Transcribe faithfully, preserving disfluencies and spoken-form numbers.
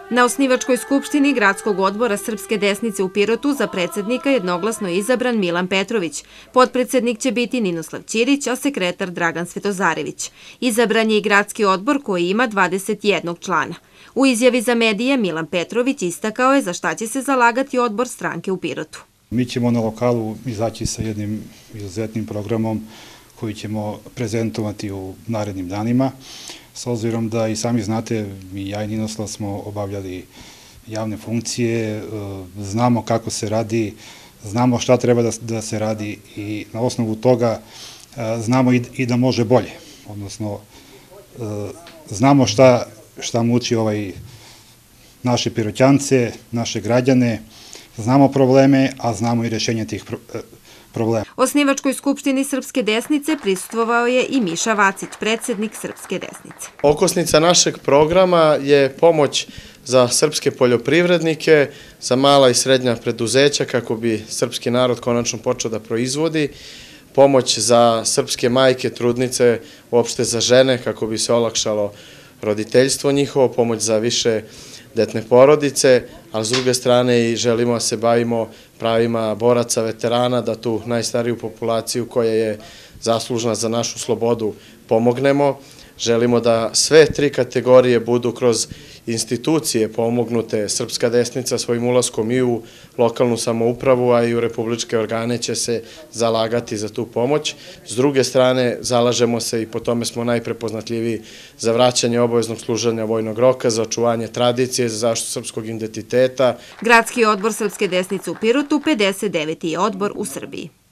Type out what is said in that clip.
Na osnivačkoj skupštini Gradskog odbora Srpske desnice u Pirotu za predsednika jednoglasno je izabran Milan Petrović. Potpredsednik će biti Ninoslav Ćirić, a sekretar Dragan Svetozarević. Izabran je i Gradski odbor koji ima dvadeset jednog člana. U izjavi za medije Milan Petrović istakao je za šta će se zalagati odbor stranke u Pirotu. Mi ćemo na lokalu izaći sa jednim izuzetnim programom koji ćemo prezentovati u narednim danima. S obzirom da i sami znate, mi i ja i Ninoslav smo obavljali javne funkcije, znamo kako se radi, znamo šta treba da se radi i na osnovu toga znamo i da može bolje. Odnosno, znamo šta muči naše Piroćance, naše građane, znamo probleme, a znamo i rešenje tih problema. Osnivačkoj skupštini Srpske desnice prisustvovao je i Miša Vacić, predsednik Srpske desnice. Okosnica našeg programa je pomoć za srpske poljoprivrednike, za mala i srednja preduzeća kako bi srpski narod konačno počeo da proizvodi, pomoć za srpske majke, trudnice, uopšte za žene kako bi se olakšalo roditeljstvo njihovo, pomoć za više detne porodice, ali s druge strane i želimo da se bavimo pravima boraca, veterana, da tu najstariju populaciju koja je zaslužna za našu slobodu pomognemo. Želimo da sve tri kategorije budu kroz institucije pomognute. Srpska desnica svojim ulaskom i u lokalnu samoupravu, a i u republičke organe će se zalagati za tu pomoć. S druge strane, zalažemo se i po tome smo najprepoznatljiviji za vraćanje obaveznog služenja vojnog roka, za očuvanje tradicije, za zaštitu srpskog identiteta. Gradski odbor Srpske desnice u Pirotu, pedeset deveti je odbor u Srbiji.